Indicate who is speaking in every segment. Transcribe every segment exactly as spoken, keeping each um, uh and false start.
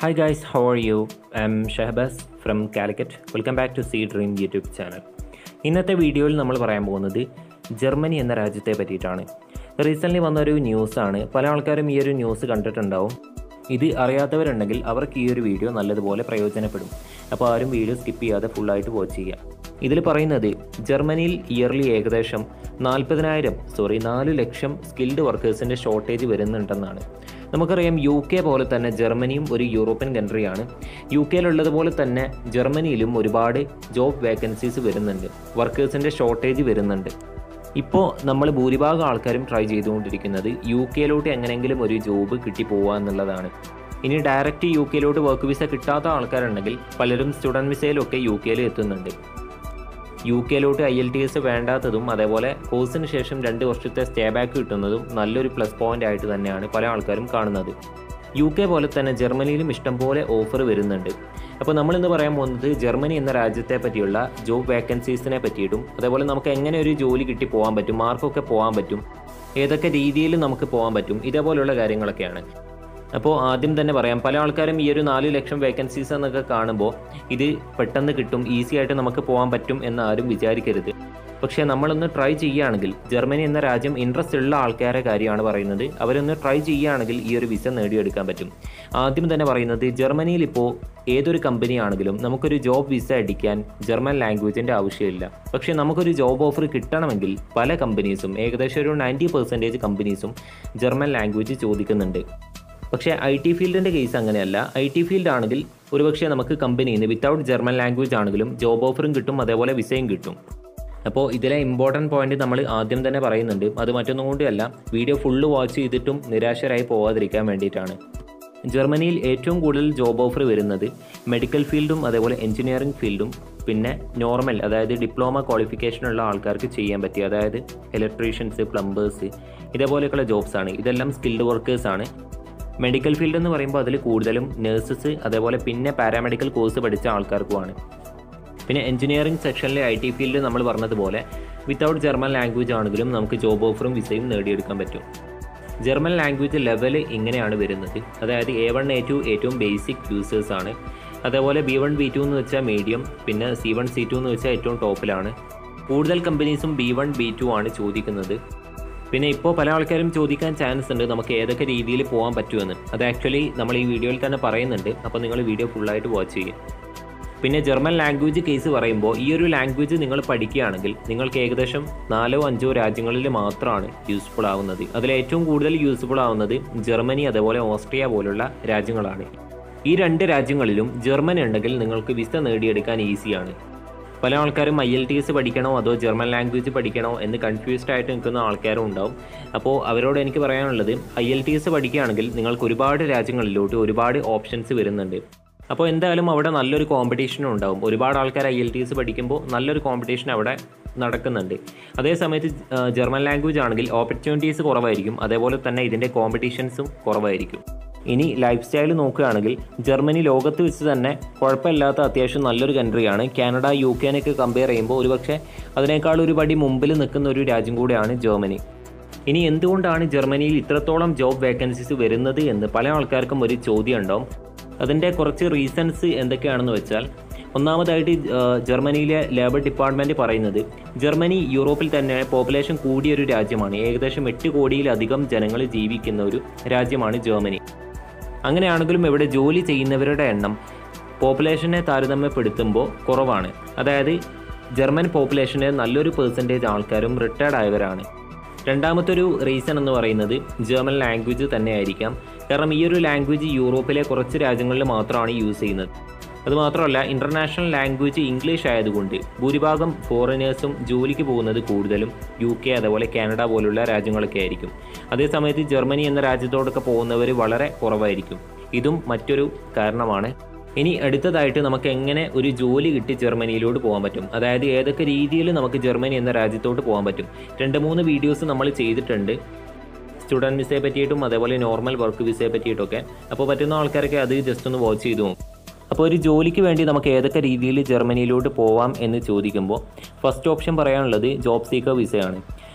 Speaker 1: Hi guys, how are you? I'm Shahbaz from Calicut. Welcome back to cdream YouTube channel. ഇന്നത്തെ വീഡിയോയിൽ നമ്മൾ പറയാൻ പോകുന്നത് ജർമ്മനി എന്ന രാജ്യത്തെ പറ്റിയിട്ടാണ്. റീസെൻ്റ്ലി വന്നൊരു ന്യൂസാണ്. പല ആൾക്കാരും ഈ ഒരു ന്യൂസ് കണ്ടിട്ടുണ്ടാവും. ഇത് അറിയാത്തവരുണ്ടെങ്കിൽ അവർക്ക് ഈ ഒരു വീഡിയോ നല്ലതുപോലെ പ്രയോജനപ്പെടും. അപ്പോൾ ആരും വീഡിയോ സ്കിപ്പ് ചെയ്യാതെ ഫുള്ളായിട്ട് വാച്ച് ചെയ്യുക. ഇതിൽ പറയുന്നത് ജർമ്മനിയിൽ ഇയർലി ഏകദേശം നാൽപ്പതിനായിരം സോറി നാല് ലക്ഷം സ്കിൽഡ് വർക്കേഴ്സിൻ്റെ ഷോർട്ടേജ് വരുന്നുണ്ടെന്നാണ്. നമുക്കറിയാം യു കെ പോലെ തന്നെ ജർമ്മനിയും ഒരു യൂറോപ്യൻ കൺട്രിയാണ്. യു കെയിലുള്ളതുപോലെ തന്നെ ജർമ്മനിയിലും ഒരുപാട് ജോബ് വേക്കൻസീസ് വരുന്നുണ്ട്, വർക്കേഴ്സിൻ്റെ ഷോർട്ടേജ് വരുന്നുണ്ട്. ഇപ്പോൾ നമ്മൾ ഭൂരിഭാഗം ആൾക്കാരും ട്രൈ ചെയ്തുകൊണ്ടിരിക്കുന്നത് യു കെയിലോട്ട് എങ്ങനെയെങ്കിലും ഒരു ജോബ് കിട്ടിപ്പോവുക എന്നുള്ളതാണ്. ഇനി ഡയറക്റ്റ് യു കെയിലോട്ട് വർക്ക് വിസ കിട്ടാത്ത ആൾക്കാരുണ്ടെങ്കിൽ പലരും സ്റ്റുഡൻറ്റ് വിസയിലൊക്കെ യു കെയിൽ എത്തുന്നുണ്ട്. യു കെയിലോട്ട് ഐ എൽ ടി എസ് വേണ്ടാത്തതും അതേപോലെ കോഴ്സിന് ശേഷം രണ്ട് വർഷത്തെ സ്റ്റേ ബാക്ക് കിട്ടുന്നതും നല്ലൊരു പ്ലസ് പോയിൻ്റ് ആയിട്ട് തന്നെയാണ് പല ആൾക്കാരും കാണുന്നത്. യു കെ പോലെ തന്നെ ജർമ്മനിയിലും ഇഷ്ടംപോലെ ഓഫർ വരുന്നുണ്ട്. അപ്പോൾ നമ്മളിന്ന് പറയാൻ പോകുന്നത് ജർമ്മനി എന്ന രാജ്യത്തെ പറ്റിയുള്ള ജോബ് വേക്കൻസീസിനെ പറ്റിയിട്ടും അതേപോലെ നമുക്ക് എങ്ങനെ ഒരു ജോലി കിട്ടി പോകാൻ പറ്റും, മാർക്കൊക്കെ പോകാൻ പറ്റും, ഏതൊക്കെ രീതിയിൽ നമുക്ക് പോകാൻ പറ്റും, ഇതേപോലെയുള്ള കാര്യങ്ങളൊക്കെയാണ്. അപ്പോൾ ആദ്യം തന്നെ പറയാം, പല ആൾക്കാരും ഈ ഒരു നാല് ലക്ഷം വേക്കൻസീസ് എന്നൊക്കെ കാണുമ്പോൾ ഇത് പെട്ടെന്ന് കിട്ടും, ഈസി ആയിട്ട് നമുക്ക് പോകാൻ പറ്റും എന്ന് ആരും വിചാരിക്കരുത്. പക്ഷേ നമ്മളൊന്ന് ട്രൈ ചെയ്യുകയാണെങ്കിൽ, ജർമ്മനി എന്ന രാജ്യം ഇൻട്രസ്റ്റ് ഉള്ള ആൾക്കാരെ കാര്യമാണ് പറയുന്നത്, അവരൊന്ന് ട്രൈ ചെയ്യുകയാണെങ്കിൽ ഈ ഒരു വിസ നേടിയെടുക്കാൻ പറ്റും. ആദ്യം തന്നെ പറയുന്നത്, ജർമ്മനിയിൽ ഇപ്പോൾ ഏതൊരു കമ്പനി ആണെങ്കിലും നമുക്കൊരു ജോബ് വിസ അടിക്കാൻ ജർമ്മൻ ലാംഗ്വേജിൻ്റെ ആവശ്യമില്ല. പക്ഷേ നമുക്കൊരു ജോബ് ഓഫർ കിട്ടണമെങ്കിൽ പല കമ്പനീസും, ഏകദേശം ഒരു നയൻറ്റി പെർസെൻറ്റേജ് കമ്പനീസും ജർമ്മൻ ലാംഗ്വേജ് ചോദിക്കുന്നുണ്ട്. പക്ഷേ ഐ ടി ഫീൽഡിൻ്റെ കേസ് അങ്ങനെയല്ല. ഐ ടി ഫീൽഡ് ആണെങ്കിൽ ഒരുപക്ഷെ നമുക്ക് കമ്പനിയിൽ നിന്ന് വിത്തൗട്ട് ജർമ്മൻ ലാംഗ്വേജ് ആണെങ്കിലും ജോബ് ഓഫറും കിട്ടും, അതേപോലെ വിസയും കിട്ടും. അപ്പോൾ ഇതിലെ ഇമ്പോർട്ടൻറ്റ് പോയിന്റ് നമ്മൾ ആദ്യം തന്നെ പറയുന്നുണ്ട്. അത് മറ്റൊന്നും കൊണ്ടല്ല, വീഡിയോ ഫുള്ള് വാച്ച് ചെയ്തിട്ടും നിരാശരായി പോകാതിരിക്കാൻ വേണ്ടിയിട്ടാണ്. ജർമ്മനിയിൽ ഏറ്റവും കൂടുതൽ ജോബ് ഓഫർ വരുന്നത് മെഡിക്കൽ ഫീൽഡും അതേപോലെ എഞ്ചിനീയറിംഗ് ഫീൽഡും പിന്നെ നോർമൽ അതായത് ഡിപ്ലോമ ക്വാളിഫിക്കേഷനുള്ള ആൾക്കാർക്ക് ചെയ്യാൻ പറ്റിയ അതായത് ഇലക്ട്രീഷ്യൻസ്, പ്ലംബേഴ്സ്, ഇതേപോലെയൊക്കെയുള്ള ജോബ്സാണ്. ഇതെല്ലാം സ്കിൽഡ് വർക്കേഴ്സാണ്. മെഡിക്കൽ ഫീൽഡ് എന്ന് പറയുമ്പോൾ അതിൽ കൂടുതലും നഴ്സസ് അതേപോലെ പിന്നെ പാരാമെഡിക്കൽ കോഴ്സ് പഠിച്ച ആൾക്കാർക്കുമാണ്. പിന്നെ എഞ്ചിനീയറിംഗ് സെക്ഷനിലെ ഐ ടി ഫീൽഡ് നമ്മൾ പറഞ്ഞതുപോലെ വിത്തൗട്ട് ജർമ്മൻ ലാംഗ്വേജ് ആണെങ്കിലും നമുക്ക് ജോബ് ഓഫറും വിസയും നേടിയെടുക്കാൻ പറ്റും. ജർമ്മൻ ലാംഗ്വേജ് ലെവൽ ഇങ്ങനെയാണ് വരുന്നത്. അതായത് എ വൺ എ ടു ഏറ്റവും ബേസിക് യൂസേഴ്സ് ആണ്. അതേപോലെ ബി വൺ ബി ടു എന്ന് വെച്ചാൽ മീഡിയം, പിന്നെ സി വൺ സി ടു എന്ന് വെച്ചാൽ ഏറ്റവും ടോപ്പിലാണ്. കൂടുതൽ കമ്പനീസും ബി വൺ ബി ടു ആണ് ചോദിക്കുന്നത്. പിന്നെ ഇപ്പോൾ പല ആൾക്കാരും ചോദിക്കാൻ ചാൻസ് ഉണ്ട് നമുക്ക് ഏതൊക്കെ രീതിയിൽ പോകാൻ പറ്റുമെന്ന്. അത് ആക്ച്വലി നമ്മൾ ഈ വീഡിയോയിൽ തന്നെ പറയുന്നുണ്ട്. അപ്പോൾ നിങ്ങൾ വീഡിയോ ഫുള്ളായിട്ട് വാച്ച് ചെയ്യുക. പിന്നെ ജർമ്മൻ ലാംഗ്വേജ് കേസ് പറയുമ്പോൾ ഈ ഒരു ലാംഗ്വേജ് നിങ്ങൾ പഠിക്കുകയാണെങ്കിൽ നിങ്ങൾക്ക് ഏകദേശം നാലോ അഞ്ചോ രാജ്യങ്ങളിൽ മാത്രമാണ് യൂസ്ഫുൾ ആവുന്നത്. അതിൽ ഏറ്റവും കൂടുതൽ യൂസ്ഫുൾ ആവുന്നത് ജർമ്മനി അതേപോലെ ഓസ്ട്രിയ പോലുള്ള രാജ്യങ്ങളാണ്. ഈ രണ്ട് രാജ്യങ്ങളിലും ജർമ്മൻ ഉണ്ടെങ്കിൽ നിങ്ങൾക്ക് വിസ നേടിയെടുക്കാൻ ഈസിയാണ്. പല ആൾക്കാരും ഐ എൽ ടി എസ് പഠിക്കണോ അതോ ജർമ്മൻ ലാംഗ്വേജ് പഠിക്കണോ എന്ന് കൺഫ്യൂസ്ഡ് ആയിട്ട് നിൽക്കുന്ന ആൾക്കാരും ഉണ്ടാവും. അപ്പോൾ അവരോട് എനിക്ക് പറയാനുള്ളത്, ഐ എൽ ടി എസ് പഠിക്കുകയാണെങ്കിൽ നിങ്ങൾക്ക് ഒരുപാട് രാജ്യങ്ങളിലോട്ട് ഒരുപാട് ഓപ്ഷൻസ് വരുന്നുണ്ട്. അപ്പോൾ എന്തായാലും അവിടെ നല്ലൊരു കോമ്പറ്റീഷനും ഉണ്ടാവും. ഒരുപാട് ആൾക്കാർ ഐ എൽ ടി എസ് പഠിക്കുമ്പോൾ നല്ലൊരു കോമ്പറ്റീഷൻ അവിടെ നടക്കുന്നുണ്ട്. അതേസമയത്ത് ജർമ്മൻ ലാംഗ്വേജ് ആണെങ്കിൽ ഓപ്പർച്യൂണിറ്റീസ് കുറവായിരിക്കും, അതേപോലെ തന്നെ ഇതിൻ്റെ കോമ്പറ്റീഷൻസും കുറവായിരിക്കും. ഇനി ലൈഫ് സ്റ്റൈൽ നോക്കുകയാണെങ്കിൽ ജർമ്മനി ലോകത്ത് വെച്ച് തന്നെ കുഴപ്പമില്ലാത്ത അത്യാവശ്യം നല്ലൊരു കൺട്രിയാണ്. കാനഡ, യു കെനൊക്കെ കമ്പയർ ചെയ്യുമ്പോൾ ഒരുപക്ഷെ അതിനേക്കാൾ ഒരു പടി മുമ്പിൽ നിൽക്കുന്ന ഒരു രാജ്യം കൂടെയാണ് ജർമ്മനി. ഇനി എന്തുകൊണ്ടാണ് ജർമ്മനിയിൽ ഇത്രത്തോളം ജോബ് വേക്കൻസീസ് വരുന്നത് എന്ന് പല ആൾക്കാർക്കും ഒരു ചോദ്യം ഉണ്ടാവും. അതിൻ്റെ കുറച്ച് റീസൺസ് എന്തൊക്കെയാണെന്ന് വെച്ചാൽ, ഒന്നാമതായിട്ട് ജർമ്മനിയിലെ ലേബർ ഡിപ്പാർട്ട്മെൻറ്റ് പറയുന്നത് ജർമ്മനി യൂറോപ്പിൽ തന്നെ പോപ്പുലേഷൻ കൂടിയൊരു രാജ്യമാണ്. ഏകദേശം എട്ട് കോടിയിലധികം ജനങ്ങൾ ജീവിക്കുന്ന ഒരു രാജ്യമാണ് ജർമ്മനി. അങ്ങനെയാണെങ്കിലും ഇവിടെ ജോലി ചെയ്യുന്നവരുടെ എണ്ണം പോപ്പുലേഷനെ താരതമ്യപ്പെടുത്തുമ്പോൾ കുറവാണ്. അതായത് ജർമ്മൻ പോപ്പുലേഷൻ്റെ നല്ലൊരു പെർസെൻറ്റേജ് ആൾക്കാരും റിട്ടയർഡ് ആയവരാണ്. രണ്ടാമത്തൊരു റീസൺ എന്ന് പറയുന്നത് ജർമ്മൻ ലാംഗ്വേജ് തന്നെയായിരിക്കാം. കാരണം ഈ ഒരു ലാംഗ്വേജ് യൂറോപ്പിലെ കുറച്ച് രാജ്യങ്ങളിൽ മാത്രമാണ് യൂസ് ചെയ്യുന്നത്. അതുമാത്രമല്ല ഇൻ്റർനാഷണൽ ലാംഗ്വേജ് ഇംഗ്ലീഷ് ആയതുകൊണ്ട് ഭൂരിഭാഗം ഫോറിനേഴ്സും ജോലിക്ക് പോകുന്നത് കൂടുതലും യു കെ അതേപോലെ കാനഡ പോലുള്ള രാജ്യങ്ങളൊക്കെ ആയിരിക്കും. അതേസമയത്ത് ജർമ്മനി എന്ന രാജ്യത്തോടൊക്കെ പോകുന്നവർ വളരെ കുറവായിരിക്കും. ഇതും മറ്റൊരു കാരണമാണ്. ഇനി അടുത്തതായിട്ട് നമുക്ക് എങ്ങനെ ഒരു ജോലി കിട്ടി ജർമ്മനിയിലോട്ട് പോകാൻ പറ്റും, അതായത് ഏതൊക്കെ രീതിയിൽ നമുക്ക് ജർമ്മനി എന്ന രാജ്യത്തോട്ട് പോകാൻ പറ്റും. രണ്ട് മൂന്ന് വീഡിയോസ് നമ്മൾ ചെയ്തിട്ടുണ്ട് സ്റ്റുഡൻറ്റ് വിസയെ പറ്റിയിട്ടും അതേപോലെ നോർമൽ വർക്ക് വിസയെ പറ്റിയിട്ടൊക്കെ. അപ്പോൾ പറ്റുന്ന ആൾക്കാരൊക്കെ അത് ജസ്റ്റ് ഒന്ന് വാച്ച് ചെയ്തു നോക്കും. അപ്പോൾ ഒരു ജോലിക്ക് വേണ്ടി നമുക്ക് ഏതൊക്കെ രീതിയിൽ ജർമ്മനിയിലോട്ട് പോവാം എന്ന് ചോദിക്കുമ്പോൾ ഫസ്റ്റ് ഓപ്ഷൻ പറയാനുള്ളത് ജോബ് സീക്കർ വിസയാണ്.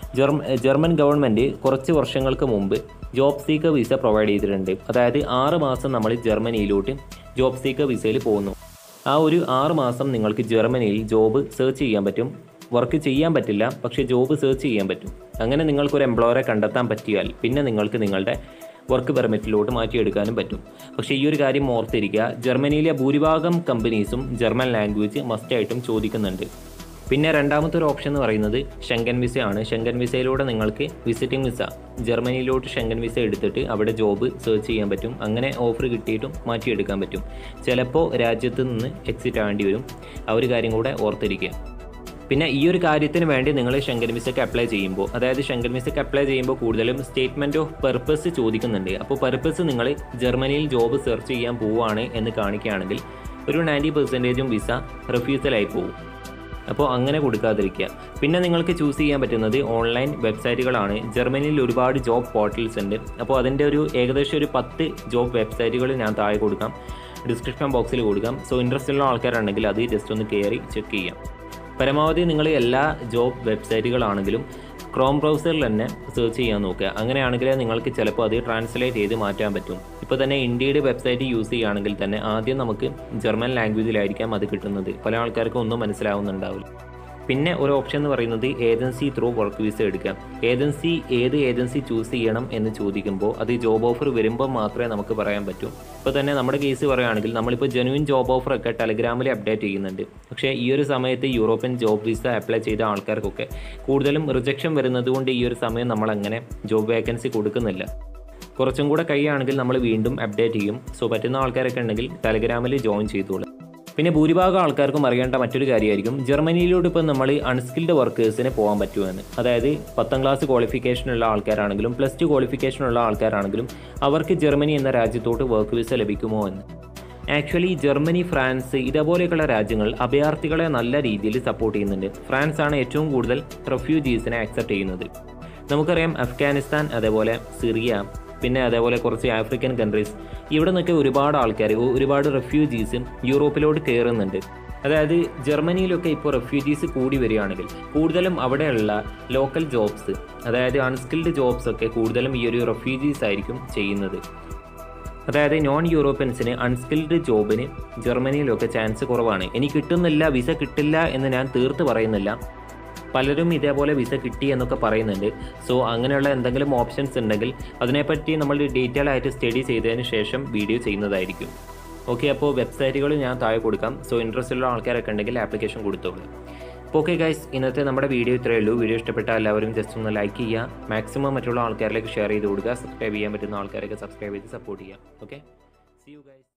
Speaker 1: ജർമ്മൻ ഗവൺമെൻറ് കുറച്ച് വർഷങ്ങൾക്ക് മുമ്പ് ജോബ് സീക്കർ വിസ പ്രൊവൈഡ് ചെയ്തിട്ടുണ്ട്. അതായത് ആറ് മാസം നമ്മൾ ജർമ്മനിയിലോട്ട് ജോബ് സീക്കർ വിസയിൽ പോകുന്നു. ആ ഒരു ആറ് മാസം നിങ്ങൾക്ക് ജർമ്മനിയിൽ ജോബ് സെർച്ച് ചെയ്യാൻ പറ്റും. വർക്ക് ചെയ്യാൻ പറ്റില്ല, പക്ഷേ ജോബ് സെർച്ച് ചെയ്യാൻ പറ്റും. അങ്ങനെ നിങ്ങൾക്കൊരു എംപ്ലോയറെ കണ്ടെത്താൻ പറ്റിയാൽ പിന്നെ നിങ്ങൾക്ക് നിങ്ങളുടെ വർക്ക് പെർമിറ്റിലോട്ട് മാറ്റിയെടുക്കാനും പറ്റും. പക്ഷേ ഈ ഒരു കാര്യം ഓർത്തിരിക്കുക, ജർമ്മനിയിലെ ഭൂരിഭാഗം കമ്പനീസും ജർമ്മൻ ലാംഗ്വേജ് മസ്റ്റായിട്ടും ചോദിക്കുന്നുണ്ട്. പിന്നെ രണ്ടാമത്തെ ഒരു ഓപ്ഷൻ എന്ന് പറയുന്നത് ഷെങ്കൻ വിസയാണ്. ഷെങ്കൻ വിസയിലൂടെ നിങ്ങൾക്ക് വിസിറ്റിംഗ് വിസ ജർമ്മനിയിലോട്ട് ഷെങ്കൻ വിസ എടുത്തിട്ട് അവിടെ ജോബ് സെർച്ച് ചെയ്യാൻ പറ്റും. അങ്ങനെ ഓഫർ കിട്ടിയിട്ടും മാറ്റിയെടുക്കാൻ പറ്റും. ചിലപ്പോൾ രാജ്യത്ത് നിന്ന് എക്സിറ്റ് ആവേണ്ടി വരും. ആ ഒരു കാര്യം കൂടെ ഓർത്തിരിക്കുക. പിന്നെ ഈ ഒരു കാര്യത്തിന് വേണ്ടി നിങ്ങൾ ഷെങ്കൻ വിസയ്ക്ക് അപ്ലൈ ചെയ്യുമ്പോൾ, അതായത് ഷെങ്കൻ വിസയ്ക്ക് അപ്ലൈ ചെയ്യുമ്പോൾ കൂടുതലും സ്റ്റേറ്റ്മെൻറ്റ് ഓഫ് പർപ്പസ് ചോദിക്കുന്നുണ്ട്. അപ്പോൾ പർപ്പസ് നിങ്ങൾ ജർമ്മനിയിൽ ജോബ് സെർച്ച് ചെയ്യാൻ പോവുകയാണ് എന്ന് കാണിക്കുകയാണെങ്കിൽ ഒരു നയൻറ്റി പെർസെൻറ്റേജും വിസ റിഫ്യൂസലായി പോകും. അപ്പോൾ അങ്ങനെ കൊടുക്കാതിരിക്കുക. പിന്നെ നിങ്ങൾക്ക് ചൂസ് ചെയ്യാൻ പറ്റുന്നത് ഓൺലൈൻ വെബ്സൈറ്റുകളാണ്. ജർമ്മനിയിൽ ഒരുപാട് ജോബ് പോർട്ടൽസ് ഉണ്ട്. അപ്പോൾ അതിൻ്റെ ഒരു ഏകദേശം ഒരു പത്ത് ജോബ് വെബ്സൈറ്റുകൾ ഞാൻ താഴെ കൊടുക്കാം, ഡിസ്ക്രിപ്ഷൻ ബോക്സിൽ കൊടുക്കാം. സോ ഇൻട്രസ്റ്റ് ഉള്ള ആൾക്കാരുണ്ടെങ്കിൽ അത് ജസ്റ്റ് ഒന്ന് കയറി ചെക്ക് ചെയ്യാം. പരമാവധി നിങ്ങൾ എല്ലാ ജോബ് വെബ്സൈറ്റുകളാണെങ്കിലും ക്രോം ബ്രൗസറിൽ തന്നെ സെർച്ച് ചെയ്യാൻ നോക്കുക. അങ്ങനെയാണെങ്കിൽ നിങ്ങൾക്ക് ചിലപ്പോൾ അത് ട്രാൻസ്ലേറ്റ് ചെയ്ത് മാറ്റാൻ പറ്റും. ഇപ്പോൾ തന്നെ ഇന്ത്യയുടെ വെബ്സൈറ്റ് യൂസ് ചെയ്യുകയാണെങ്കിൽ തന്നെ ആദ്യം നമുക്ക് ജർമ്മൻ ലാംഗ്വേജിലായിരിക്കാം അത് കിട്ടുന്നത്. പല ആൾക്കാർക്കും ഒന്നും മനസ്സിലാവുന്നുണ്ടാവില്ല. പിന്നെ ഒരു ഓപ്ഷൻ എന്ന് പറയുന്നത് ഏജൻസി ത്രൂ വർക്ക് വിസ എടുക്കാം. ഏജൻസി ഏത് ഏജൻസി ചൂസ് ചെയ്യണം എന്ന് ചോദിക്കുമ്പോൾ അത് ജോബ് ഓഫർ വരുമ്പോൾ മാത്രമേ നമുക്ക് പറയാൻ പറ്റൂ. ഇപ്പോൾ തന്നെ നമ്മുടെ കേസ് പറയുകയാണെങ്കിൽ നമ്മളിപ്പോൾ ജെനുവിൻ ജോബ് ഓഫറൊക്കെ ടെലഗ്രാമിൽ അപ്ഡേറ്റ് ചെയ്യുന്നുണ്ട്. പക്ഷേ ഈ ഒരു സമയത്ത് യൂറോപ്യൻ ജോബ് വിസ അപ്ലൈ ചെയ്ത ആൾക്കാർക്കൊക്കെ കൂടുതലും റിജക്ഷൻ വരുന്നത് കൊണ്ട് ഈ ഒരു സമയം നമ്മളങ്ങനെ ജോബ് വേക്കൻസി കൊടുക്കുന്നില്ല. കുറച്ചും കൂടെ കഴിയുകയാണെങ്കിൽ നമ്മൾ വീണ്ടും അപ്ഡേറ്റ് ചെയ്യും. സോ പറ്റുന്ന ആൾക്കാരൊക്കെ ഉണ്ടെങ്കിൽ ടെലഗ്രാമിൽ ജോയിൻ ചെയ്തോളൂ. പിന്നെ ഭൂരിഭാഗം ആൾക്കാർക്കും അറിയേണ്ട മറ്റൊരു കാര്യമായിരിക്കും ജർമ്മനിയിലോട്ട് ഇപ്പോൾ നമ്മൾ അൺസ്കിൽഡ് വർക്കേഴ്സിന് പോകാൻ പറ്റുമെന്ന്. അതായത് പത്താം ക്ലാസ് ക്വാളിഫിക്കേഷനുള്ള ആൾക്കാരാണെങ്കിലും പ്ലസ് ടു ക്വാളിഫിക്കേഷനുള്ള ആൾക്കാരാണെങ്കിലും അവർക്ക് ജർമ്മനി എന്ന രാജ്യത്തോട്ട് വർക്ക് വിസ ലഭിക്കുമോ എന്ന്. ആക്ച്വലി ജർമ്മനി, ഫ്രാൻസ് ഇതേപോലെയൊക്കെയുള്ള രാജ്യങ്ങൾ അഭയാർത്ഥികളെ നല്ല രീതിയിൽ സപ്പോർട്ട് ചെയ്യുന്നുണ്ട്. ഫ്രാൻസ് ആണ് ഏറ്റവും കൂടുതൽ റെഫ്യൂജീസിനെ ആക്സെപ്റ്റ് ചെയ്യുന്നത്. നമുക്കറിയാം അഫ്ഗാനിസ്ഥാൻ, അതേപോലെ സിറിയ, പിന്നെ അതേപോലെ കുറച്ച് ആഫ്രിക്കൻ കൺട്രീസ്, ഇവിടെ നിന്നൊക്കെ ഒരുപാട് ആൾക്കാർ, ഒരുപാട് റെഫ്യൂജീസ് യൂറോപ്പിലോട്ട് കയറുന്നുണ്ട്. അതായത് ജർമ്മനിയിലൊക്കെ ഇപ്പോൾ റെഫ്യൂജീസ് കൂടി വരികയാണെങ്കിൽ കൂടുതലും അവിടെയുള്ള ലോക്കൽ ജോബ്സ്, അതായത് അൺസ്കിൽഡ് ജോബ്സ് ഒക്കെ കൂടുതലും ഈ ഒരു റെഫ്യൂജീസ് ആയിരിക്കും ചെയ്യുന്നത്. അതായത് നോൺ യൂറോപ്യൻസിന് അൺസ്കിൽഡ് ജോബിന് ജർമ്മനിയിലൊക്കെ ചാൻസ് കുറവാണ്. ഇനി കിട്ടുന്നില്ല, വിസ കിട്ടില്ല എന്ന് ഞാൻ തീർത്ത് പറയുന്നില്ല. പലരും ഇതേപോലെ വിസ കിട്ടി എന്നൊക്കെ പറയുന്നുണ്ട്. സോ അങ്ങനെയുള്ള എന്തെങ്കിലും ഓപ്ഷൻസ് ഉണ്ടെങ്കിൽ അതിനെപ്പറ്റി നമ്മൾ ഡീറ്റെയിൽ ആയിട്ട് സ്റ്റഡി ചെയ്തതിന് ശേഷം വീഡിയോ ചെയ്യുന്നതായിരിക്കും. ഓക്കെ, അപ്പോൾ വെബ്സൈറ്റുകൾ ഞാൻ താഴെ കൊടുക്കാം. സോ ഇൻട്രസ്റ്റ് ഉള്ള ആൾക്കാരൊക്കെ ഉണ്ടെങ്കിൽ ആപ്ലിക്കേഷൻ കൊടുത്തോളൂ. അപ്പോൾ ഓക്കെ ഗൈസ്, ഇന്നത്തെ നമ്മുടെ വീഡിയോ ഇത്രയേ ഉള്ളൂ. വീഡിയോ ഇഷ്ടപ്പെട്ടാൽ എല്ലാവരും ജസ്റ്റ് ഒന്ന് ലൈക്ക് ചെയ്യുക, മാക്സിമം മറ്റുള്ള ആൾക്കാരിലേക്ക് ഷെയർ ചെയ്ത് കൊടുക്കുക. സബ്സ്ക്രൈബ് ചെയ്യാൻ പറ്റുന്ന ആൾക്കാരൊക്കെ സബ്സ്ക്രൈബ് ചെയ്ത് സപ്പോർട്ട് ചെയ്യുക. Okay, see you guys.